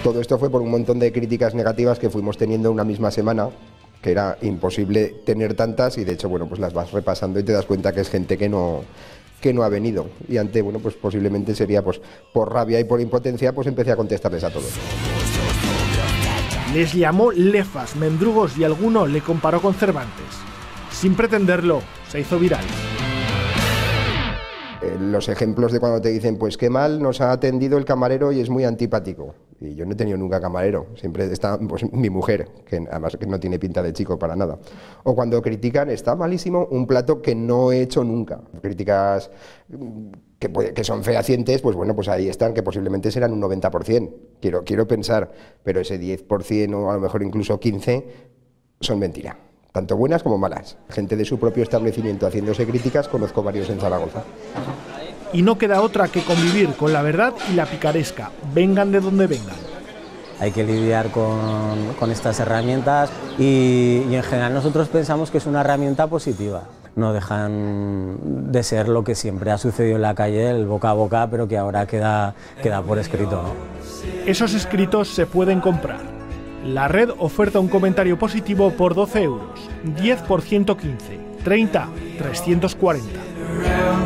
Todo esto fue por un montón de críticas negativas que fuimos teniendo una misma semana, que era imposible tener tantas, y de hecho, bueno, pues las vas repasando y te das cuenta que es gente que no ha venido. Y ante, bueno, pues posiblemente sería pues por rabia y por impotencia, pues empecé a contestarles a todos. Les llamó lefas, mendrugos y alguno le comparó con Cervantes. Sin pretenderlo, se hizo viral. Los ejemplos de cuando te dicen, pues qué mal nos ha atendido el camarero y es muy antipático. Y yo no he tenido nunca camarero, siempre está pues, mi mujer, que además que no tiene pinta de chico para nada. O cuando critican, está malísimo un plato que no he hecho nunca. Críticas que son fehacientes, pues bueno, pues ahí están, que posiblemente serán un 90%. Quiero pensar, pero ese 10% o a lo mejor incluso 15% son mentira. Tanto buenas como malas. Gente de su propio establecimiento haciéndose críticas, conozco varios en Zaragoza. Y no queda otra que convivir con la verdad y la picaresca, vengan de donde vengan. Hay que lidiar con estas herramientas y en general nosotros pensamos que es una herramienta positiva. No dejan de ser lo que siempre ha sucedido en la calle, el boca a boca, pero que ahora queda por escrito, ¿no? Esos escritos se pueden comprar. La red oferta un comentario positivo por 12 euros, 10 por 115, 30, 340.